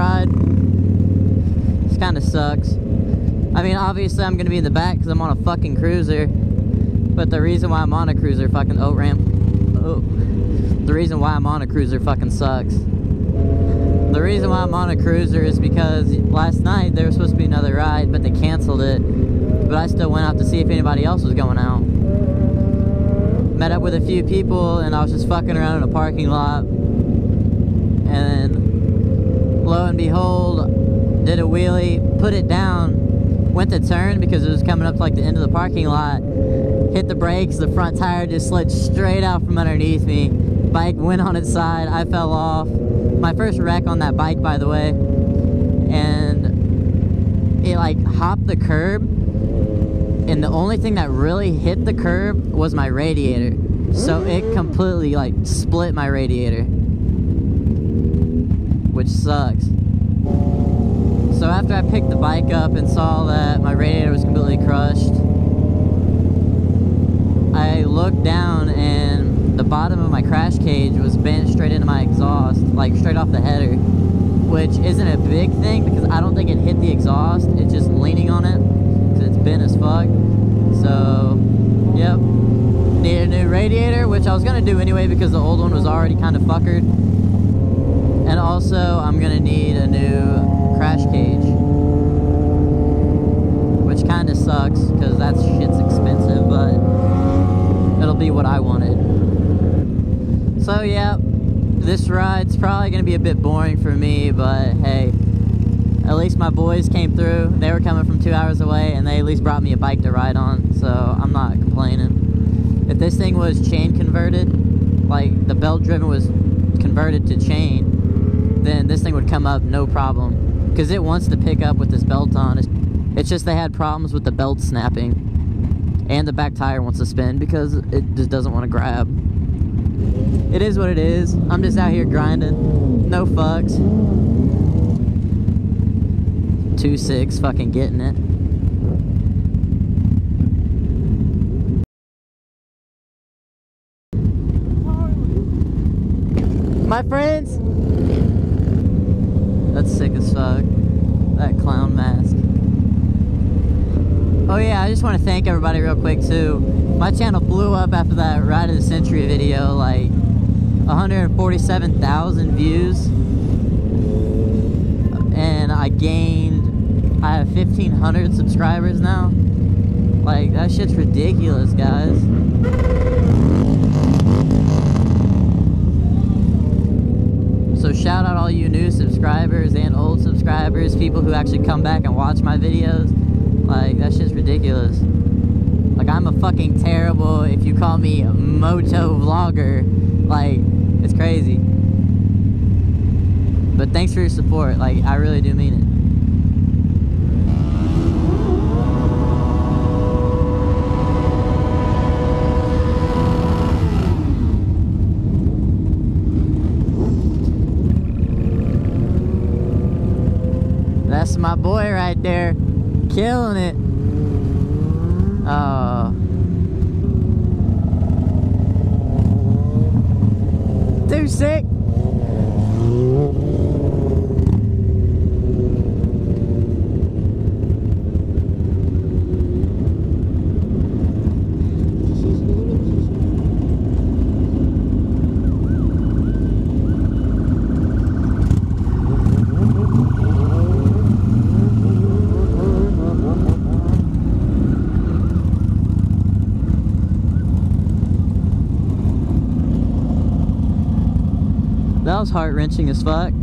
ride. This kind of sucks. I mean, obviously I'm gonna be in the back because I'm on a fucking cruiser. But the reason why I'm on a cruiser fucking the reason why I'm on a cruiser fucking sucks. The reason why I'm on a cruiser is because last night there was supposed to be another ride, but they canceled it. But I still went out to see if anybody else was going out. Met up with a few people, and I was just fucking around in a parking lot. And lo and behold, did a wheelie, put it down, went to turn because it was coming up to like the end of the parking lot. Hit the brakes, the front tire just slid straight out from underneath me. Bike went on its side, I fell off. My first wreck on that bike, by the way. And it like hopped the curb, and the only thing that really hit the curb was my radiator. So it completely like split my radiator, which sucks. So after I picked the bike up and saw that my radiator was completely crushed, I looked down and the bottom of my crash cage was bent straight into my exhaust, like straight off the header, which isn't a big thing because I don't think it hit the exhaust. It's just leaning on it because it's bent as fuck. So, yep. Need a new radiator, which I was going to do anyway because the old one was already kind of fuckered. And also, I'm going to need a new crash cage, which kind of sucks because that shit's expensive, but it'll be what I wanted. So yeah, this ride's probably gonna be a bit boring for me, but hey, at least my boys came through. They were coming from 2 hours away, and they at least brought me a bike to ride on, so I'm not complaining. If this thing was chain converted, like the belt driven was converted to chain, then this thing would come up no problem, because it wants to pick up with this belt on. It's just they had problems with the belt snapping. And the back tire wants to spin because it just doesn't want to grab. It is what it is. I'm just out here grinding. No fucks. 2.6 fucking getting it. My friends! That's sick as fuck. That clown mask. Oh yeah, I just want to thank everybody real quick too. My channel blew up after that Ride of the Century video, like 147,000 views. And I have 1,500 subscribers now. Like, that shit's ridiculous, guys. So shout out all you new subscribers and old subscribers, people who actually come back and watch my videos. Like, that shit's ridiculous. Like, I'm a fucking terrible, if you call me a moto vlogger, like, it's crazy. But thanks for your support. Like, I really do mean it. That's my boy right there. Killing it. Oh. Too sick. That was heart-wrenching as fuck.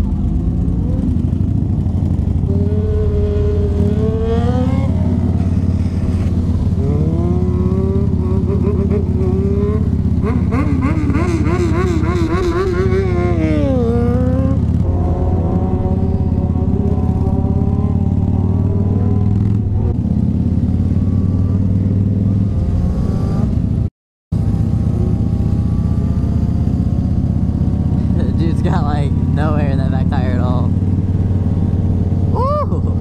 Dude's got like no air in that back tire at all. Ooh.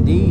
deep.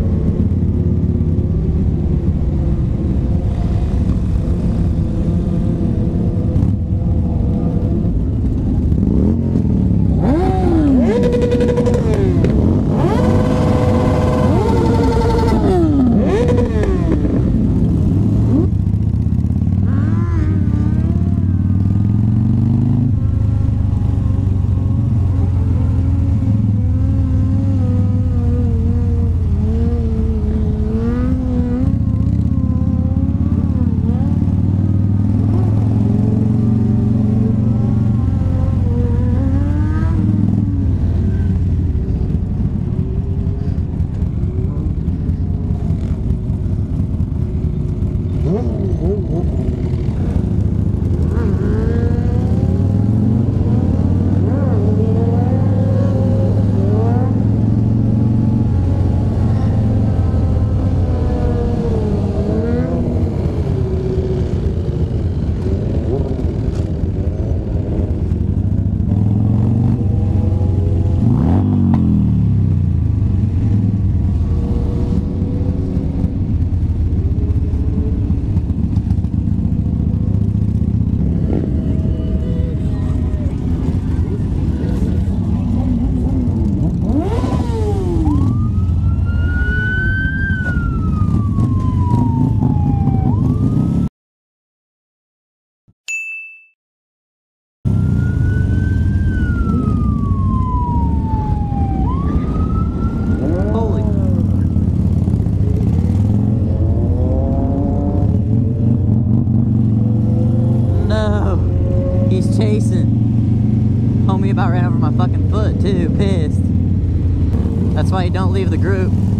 He's chasing. Homie about ran over my fucking foot too, pissed. That's why you don't leave the group.